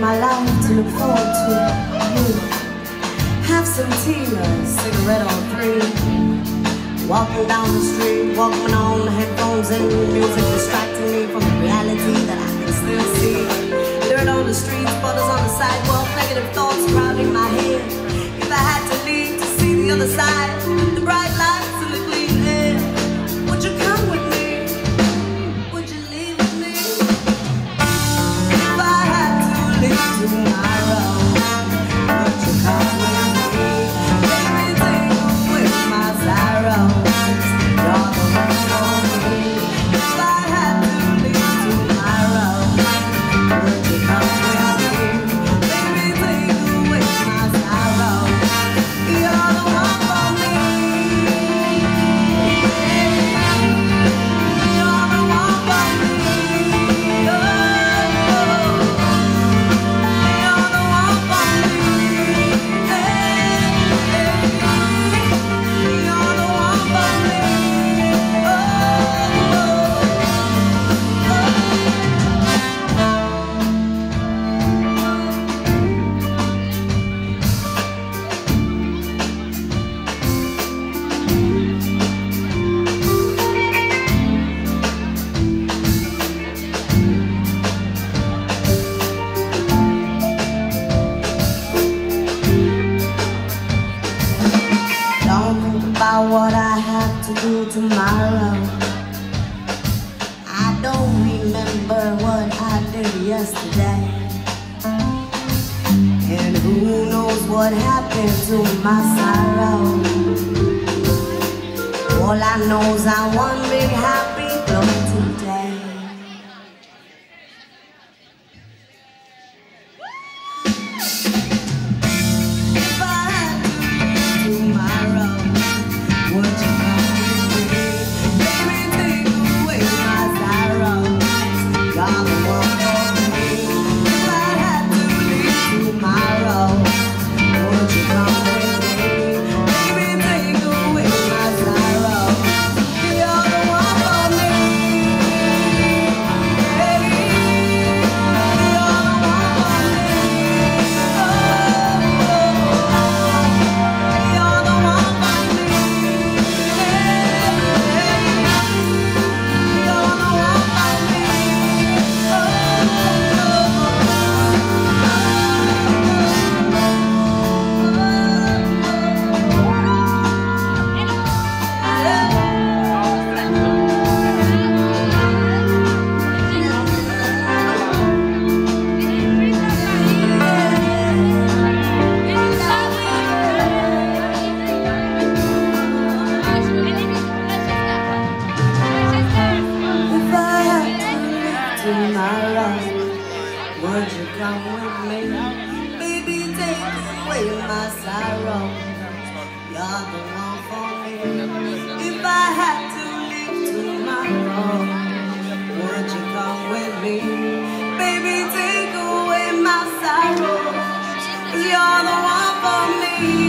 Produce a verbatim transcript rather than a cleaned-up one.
my life to look forward to you. Have some tea, a cigarette or three. Walking down the street, walking on headphones and music distracting me from the reality that I can still see. Dirt on the streets, puddles on the sidewalk, negative thoughts crowding my head. If I had to leave to see the other side, the bright lights and the clean air, would you come with me? Would you leave with me? If I had to leave tomorrow, would you come with me? Baby, take away my sorrow. You're the one for me. If I had to leave tomorrow, would you come with me? Baby, take away my sorrow. You're the one for me. You're the one for me. Oh, you're the one for me. Hey, hey, you're the one for me. Oh, oh, don't think about what I have to do tomorrow. I don't remember what I did yesterday. And who knows what happened to my sorrow. All I know is I'm one big happy glow today. If I had to leave tomorrow, would you come with me? Baby, take away my sorrows. You're the one for me. If I had to leave tomorrow, would you come with me? Baby, take away my sorrows. You're the one for me. Hey, you're the one for me. Oh, you're the one for me. Hey, you're the one for me. If I had to leave tomorrow, would you come with me? Baby, take away my sorrow. You're the one for me. If I had to leave tomorrow, would you come with me? Baby, take away my sorrow. 'Cause you're the one for me.